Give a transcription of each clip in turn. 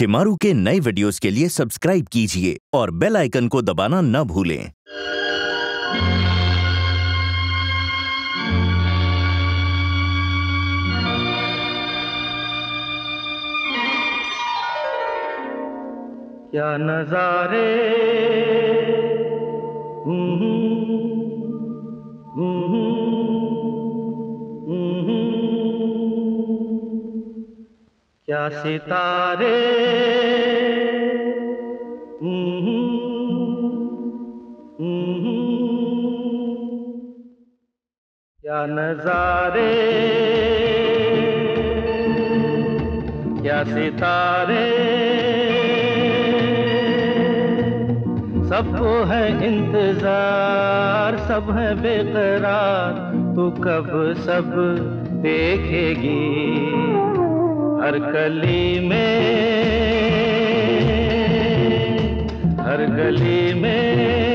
शिमारू के नए वीडियोस के लिए सब्सक्राइब कीजिए और बेल आइकन को दबाना न भूलें। क्या नजारे क्या सितारे क्या नजारे क्या सितारे सबको है इंतजार, सब है बेकरार, तू कब सब देखेगी। हर गली में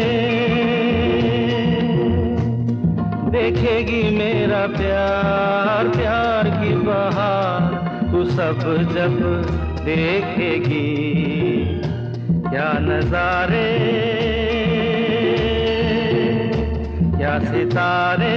देखेगी मेरा प्यार, प्यार की बहार, तू सब जब देखेगी। क्या नजारे क्या सितारे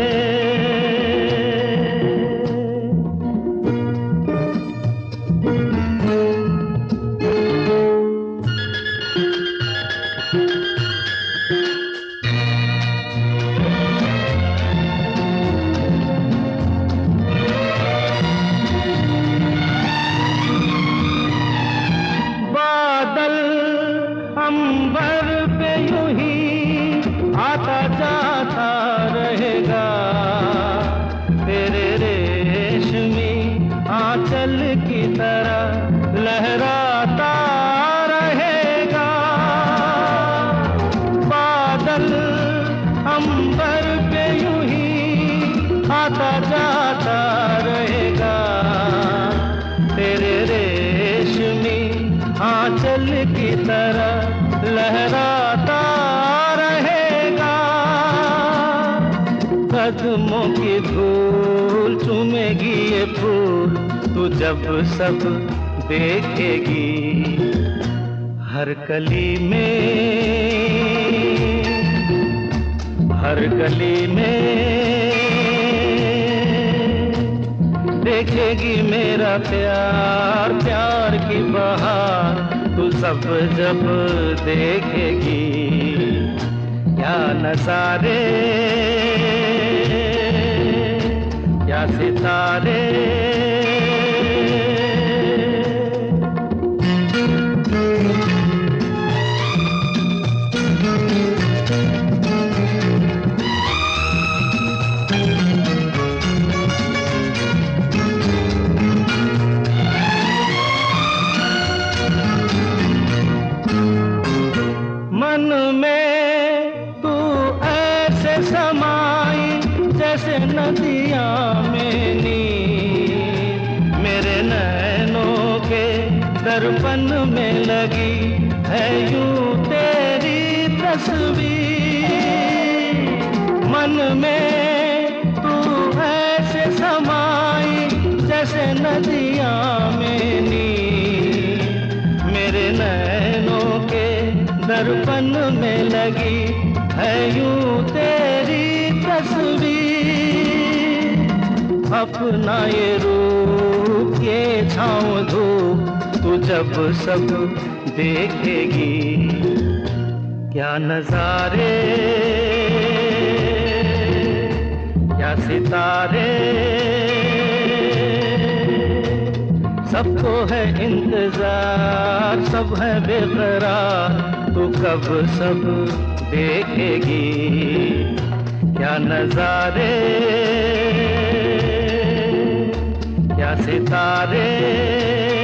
अंबर पे यूं ही आता जाता रहेगा, तेरे रेशमी आंचल की तरह लहराता रहेगा। बादल अंबर पे यूं ही आता जाता रहेगा, तेरे रेशमी आंचल की तरह लहराता रहेगा। कदमों की धूल चूमेगी ये फूल, तू जब सब देखेगी। हर गली में देखेगी मेरा प्यार, प्यार की बहार, तू सब जब देखेगी। क्या नजारे क्या सितारे मन में तू ऐसे समाई जैसे नदियाँ में नीर, मेरे नैनों के दर्पण में लगी है यूं तेरी तस्वीर। मन में तू ऐसे समाई जैसे नदियाँ में नीर, मेरे नैनों के दर्पण में लगी है यूं तेरी तस्वीर। अपना ये रूप ये छाँव धूप, तू जब सब देखेगी। क्या नजारे क्या सितारे सबको है इंतजार, सब है बेकरार, तू कब सब देखेगी। क्या नजारे क्या सितारे